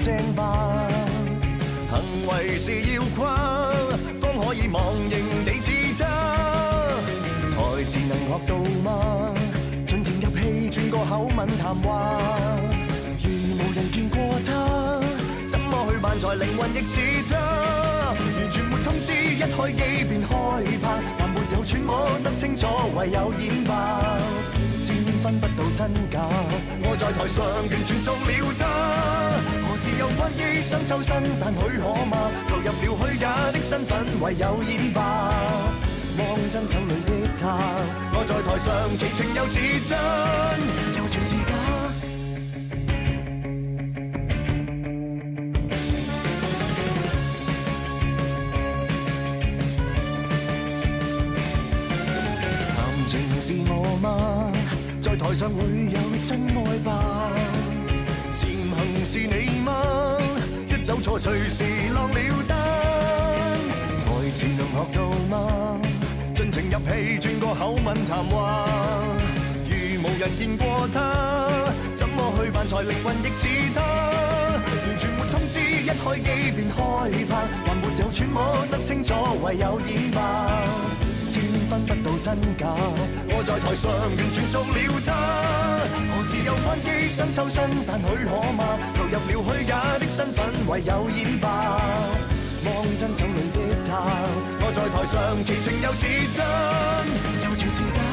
正吧。行為是要跨，方可以忘形地自責。台詞能學到嗎？盡情入戲，轉個口吻談話。如無人見過他，怎麼去扮才靈魂亦似他？完全沒通知，一開機便開拍，但沒有揣摩得清楚，唯有演吧。先分不到真假，我在台上完全做了他。何時又關機想抽身，但許可嗎？投入了虛假的身份，唯有演吧。望真手裏的他，我在台上奇情又似真，又全是假。談情是我嗎？在台上會有真愛吧？潛行是你嗎？一走錯隨時落了單。台詞能學到嗎？盡情入戲，轉個口吻談話。如無人見過他，怎麼去扮才靈魂亦似他？完全沒通知，一開機便開拍，還沒有揣摩得清楚，唯有演吧。先分不到真假，我在台上完全做了他。何時又關機想抽身，但許可嗎？投入了虛假的身份，唯有演吧。望真手裏的他，我在台上奇情又似真，又全是假。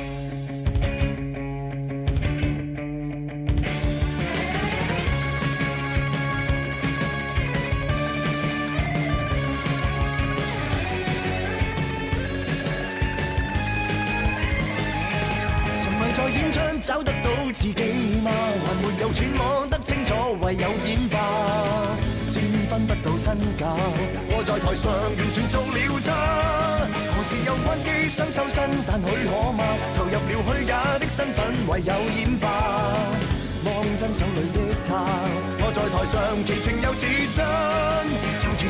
沉迷在演唱，找得到自己嗎？還沒有揣摩得清楚，唯有演吧。先分不到真假，我在台上完全做了他。何時又關機想抽身，但許可嗎？投入了虛假的身份，唯有演吧。望真手裏的他，我在台上奇情又似真，又